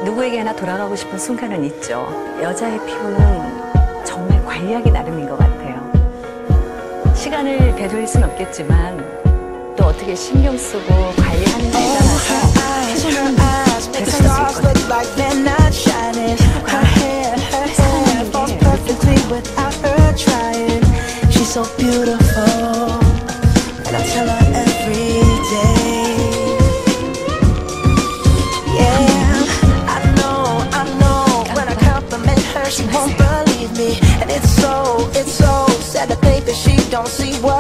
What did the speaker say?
누구에게나 돌아가고 싶은 순간은 있죠. 여자의 피부는 정말 관리하기 나름인 것 같아요. 시간을 배려할 순 없겠지만 또 어떻게 신경 쓰고 관리하는지에 따라서 피부는 개선할 수 있거든요. So beautiful, and I tell her every day. Yeah, I know. When I compliment her, she won't believe me, and it's so sad to think that she don't see what